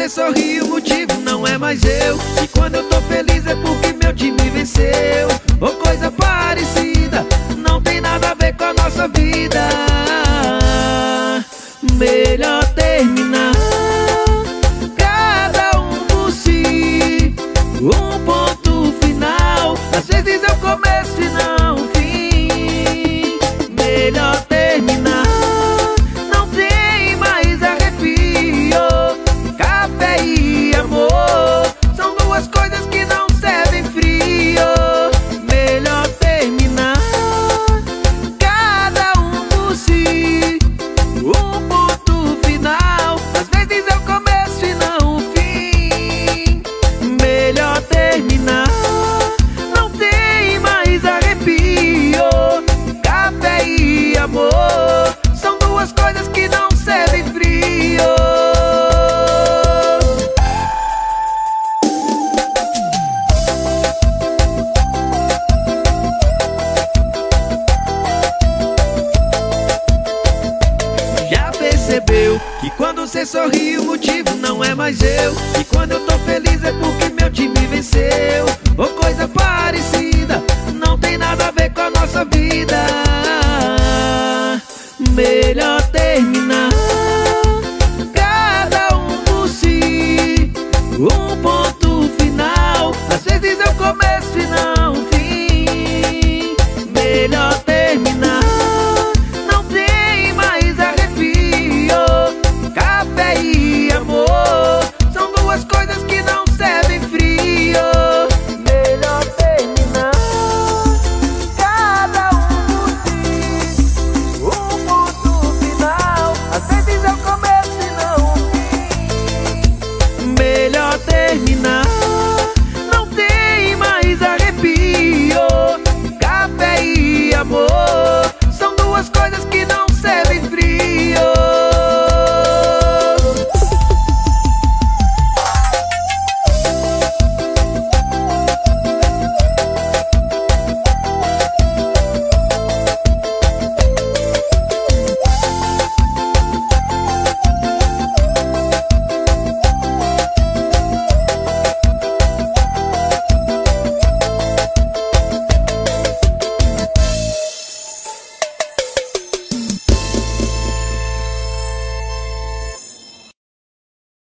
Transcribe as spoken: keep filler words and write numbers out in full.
você sorri, o motivo não é mais eu. E quando eu tô feliz é porque meu time venceu, ou coisa parecida, não tem nada a ver com a nossa vida. Melhor terminar, cada um por si, um ponto final. Às vezes é o começo e não o fim. Melhor terminar, não tem mais arrepio. Café e amor são duas coisas que não servem frio. Melhor terminar, cada um por si, um ponto final. Às vezes é o começo e não o fim. Melhor terminar, não tem mais arrepio. Café e amor são duas coisas que não servem frio. Já percebeu que quando você sorri o motivo não é mais eu? E